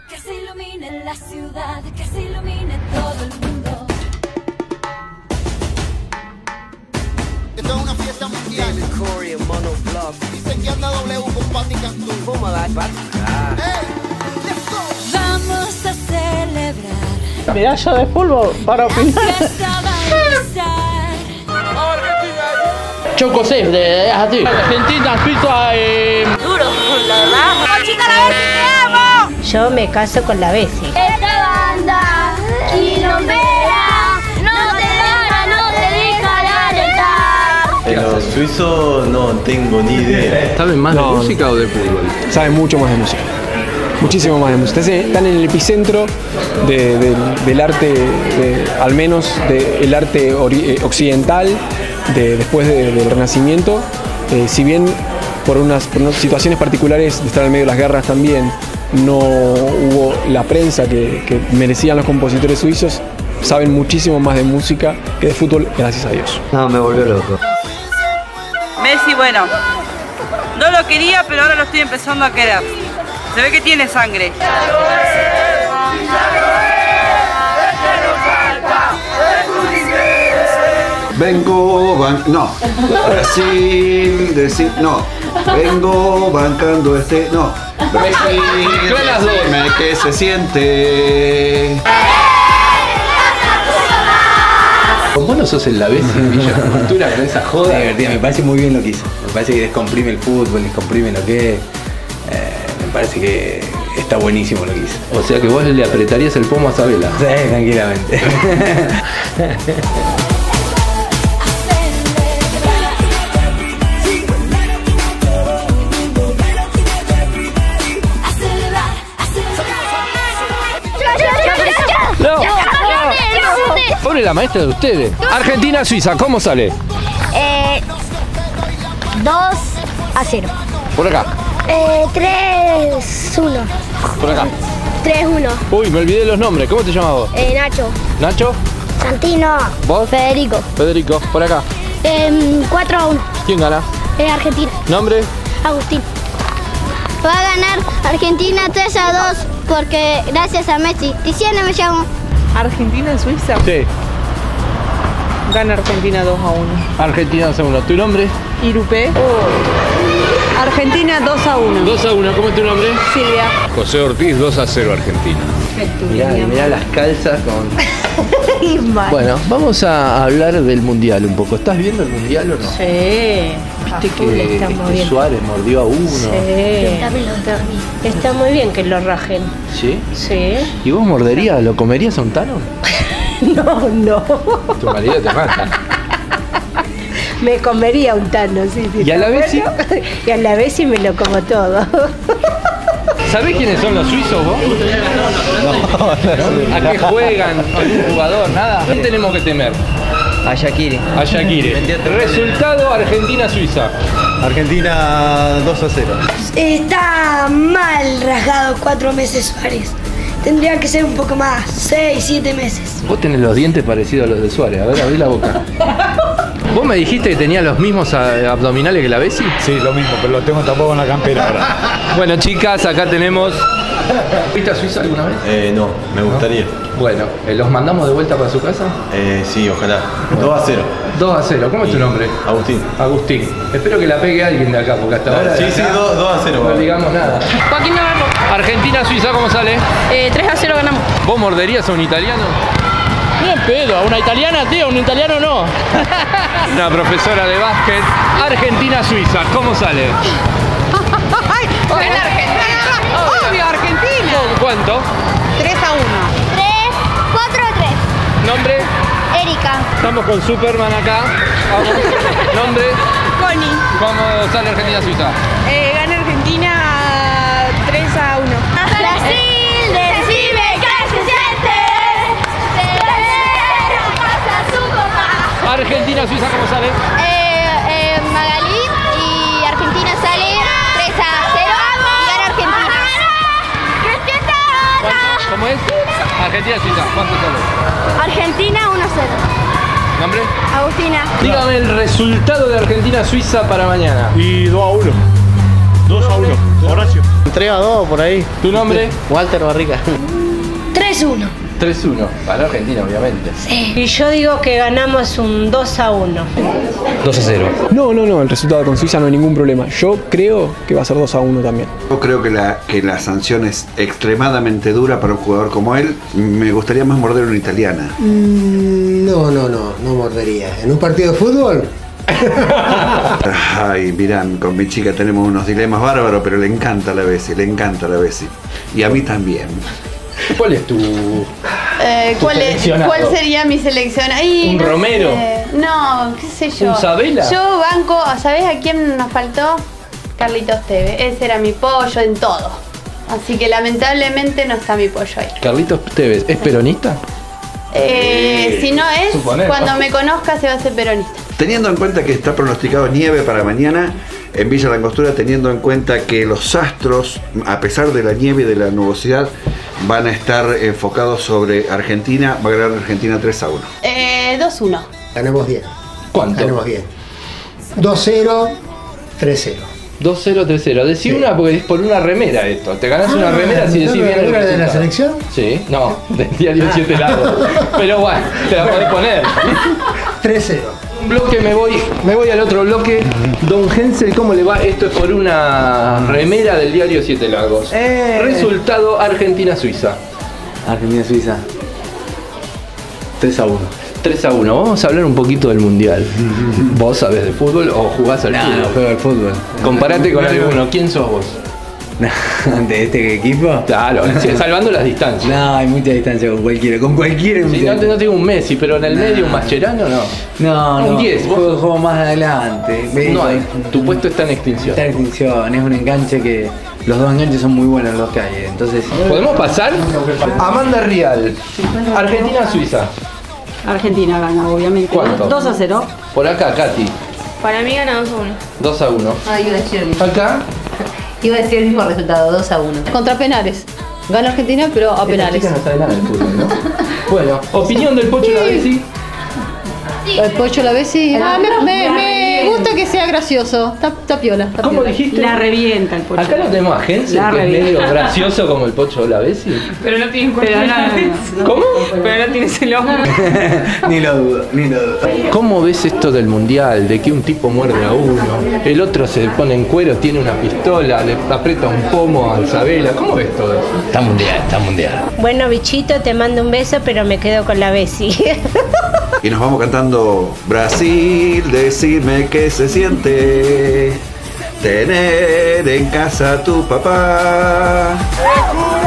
Que se ilumine la ciudad, que se ilumine todo el mundo. Esto es una fiesta mundial. Dicen que anda W con Patti Cantú. ¡Hey! ¡Let's go! Vamos a celebrar. Medalla de fútbol para opinar. Fiesta va a empezar. Choco safe de así. Argentina, Suiza, Duro, la verdad. ¡Conchita, la Bessi, te amo! Yo me caso con la Bessi. Esta banda quilombera no te para, no te dejará alentar. En los suizos no tengo ni idea. ¿Saben más de música o de fútbol? Saben mucho más de música. Muchísimo más de música. Están en el epicentro del arte, al menos del arte occidental, después del Renacimiento. Si bien por unas situaciones particulares de estar en medio de las guerras también no hubo la prensa que merecían los compositores suizos, saben muchísimo más de música que de fútbol, gracias a Dios. No, me volvió loco. Messi, bueno, no lo quería, pero ahora lo estoy empezando a querer. Se ve que tiene sangre. No. Brasil, no. Vengo bancando no. Brasil, dime que se siente. Vos no sos el la Bessi en Villa Cultura con esa joda. Divertido, me parece muy bien lo que hizo. Me parece que descomprime el fútbol, descomprime lo que es. Me parece que está buenísimo lo que hizo. O sea que vos le apretarías el pomo a Sabela. Sí, tranquilamente. Pobre la maestra de ustedes. Argentina-Suiza, ¿cómo sale? 2-0. Por acá. 3-1. Por acá. 3-1. Uy, me olvidé los nombres. ¿Cómo te llamas vos? Nacho. ¿Nacho? Santino. ¿Vos? Federico. Federico, por acá. 4-1. ¿Quién gana? Argentina. ¿Nombre? Agustín. Va a ganar Argentina 3-2 porque gracias a Messi. Tiziana me llamo. ¿Argentina-Suiza? Sí. Gana Argentina 2-1. Argentina 2-1. ¿Tu nombre? Irupé. Argentina 2-1. 2-1. ¿Cómo es tu nombre? Silvia. José Ortiz, 2-0 Argentina. Mirá las calzas con... Bueno, vamos a hablar del Mundial un poco. ¿Estás viendo el Mundial o no? Sí. ¿Viste que Suárez mordió a uno? Sí. Está muy bien que lo rajen. ¿Sí? Sí. ¿Y vos morderías, lo comerías a un tano? No. Tu marido te mata. Me comería un tano, sí. ¿Y a la Bessi? Y a la Bessi me lo como todo. ¿Sabés quiénes son los suizos vos? No. ¿A qué juegan? ¿Algún jugador? Nada. ¿Qué tenemos que temer? A Shaqiri. A Shaqiri. Resultado Argentina-Suiza. Argentina 2-0. Está mal rasgado 4 meses Suárez. Tendría que ser un poco más, 6, 7 meses. Vos tenés los dientes parecidos a los de Suárez. A ver, abrí la boca. ¿Vos me dijiste que tenía los mismos abdominales que la Bessi? Sí, lo mismo, pero lo tengo tapado en la campera ahora. Bueno, chicas, acá tenemos... ¿Viste a Suiza alguna vez? No, me gustaría. Bueno, ¿los mandamos de vuelta para su casa? Sí, ojalá. 2-0. 2-0. ¿Cómo es tu nombre? Agustín. Agustín. Espero que la pegue alguien de acá, porque hasta ahora... Sí, 2-0. No digamos nada. Joaquín Navarro. Argentina-Suiza, ¿cómo sale? 3-0 ganamos. ¿Vos morderías a un italiano? Bien pedo, a una italiana, tío, a un italiano no. Una profesora de básquet. Argentina-Suiza, ¿cómo sale? Gana Argentina. Obvio, Argentina. ¿Cuánto? 3-1. 4-3. ¿Nombre? Erika. Estamos con Superman acá. Vamos. ¿Nombre? Connie. ¿Cómo sale Argentina-Suiza? Gana Argentina 3-1. Brasil, decime qué se siente. Pasa su copa. Argentina-Suiza, ¿cómo sale? Magalí y Argentina sale 3-0 y gana Argentina. ¿Cómo es? Argentina-Suiza, ¿cuánto sale? Argentina 1-0. ¿Nombre? Agustina. Dígame el resultado de Argentina-Suiza para mañana. Y 2-1. 2-1. Horacio. 3-2 por ahí. ¿Tu nombre? Walter Barrica. 3-1. 3-1. Para Argentina, obviamente. Sí. Y yo digo que ganamos un 2-1. 2-0. No, el resultado con Suiza no hay ningún problema. Yo creo que va a ser 2-1 también. Yo creo que la sanción es extremadamente dura para un jugador como él. Me gustaría más morder una italiana. No mordería. ¿En un partido de fútbol? Ay, mirán, con mi chica tenemos unos dilemas bárbaros, pero le encanta la Bessi, Y a mí también. ¿Cuál es tu ¿Cuál sería mi selección? Ay, ¿Un no Romero? sé. No, qué sé yo. ¿Un Sabela? Yo banco, ¿sabés a quién nos faltó? Carlitos Tevez. Ese era mi pollo en todo. Así que lamentablemente no está mi pollo ahí. Carlitos Tevez, ¿es peronista? Si no es, Suponemos. cuando me conozca se va a hacer peronista. Teniendo en cuenta que está pronosticado nieve para mañana en Villa Langostura, teniendo en cuenta que los astros, a pesar de la nieve y de la nubosidad, van a estar enfocados sobre Argentina, va a ganar Argentina 3-1. 2-1. Ganamos bien. ¿Cuánto? Ganamos bien. 2-0, 3-0. 2-0-3-0. Decí una porque es por una remera esto. Te ganás una remera si decís bien el ¿remera de la resultado. selección? Sí, no, del diario 7 lados. Pero bueno, te la podés poner. 3-0. Un bloque me voy al otro bloque. Don Hensel, ¿cómo le va? Esto es por una remera del diario 7 Lagos. Resultado Argentina-Suiza. Argentina-Suiza. 3-1. 3-1. Vamos a hablar un poquito del mundial. ¿Vos sabés de fútbol o jugás al fútbol? No, juego al fútbol. Comparate con alguno. ¿Quién sos vos? ¿De este equipo? Claro, sí, salvando las distancias. No, hay mucha distancia con cualquiera. Con cualquiera. Sí, no tengo un Messi, pero en el medio un Mascherano no. No, un 10. Juego más adelante. No, tu puesto está en extinción. Está en extinción. Es un enganche que. Los dos enganches son muy buenos los que hay. Entonces. ¿Podemos pasar? Amanda Rial. Argentina-Suiza. Argentina gana, obviamente. ¿Cuánto? 2-0. Por acá, Katy. Para mí gana 2-1. 2-1. Ah, iba a decir el mismo. Acá. Iba a decir el mismo resultado, 2-1. Contra penales. Gana Argentina, pero a penales. Esta chica no sabe nada del fútbol, ¿no? Bueno, opinión del Pocho Lavesi. El Pocho Lavesi. Me gusta que sea gracioso. Está piola. ¿Cómo dijiste? La revienta el Pocho. Acá no tenemos a Hensel, La que es revienta. medio gracioso como el Pocho Lavesi. Pero no tiene cuenta. ¿Cómo? Pero no tienes el ojo. Ni lo dudo. ¿Cómo ves esto del mundial? De que un tipo muerde a uno, el otro se pone en cuero, tiene una pistola, le aprieta un pomo a Isabela. ¿Cómo ves todo eso? Está mundial. Bueno, bichito, te mando un beso, pero me quedo con la Bessi. Y nos vamos cantando Brasil, decime qué se siente tener en casa a tu papá.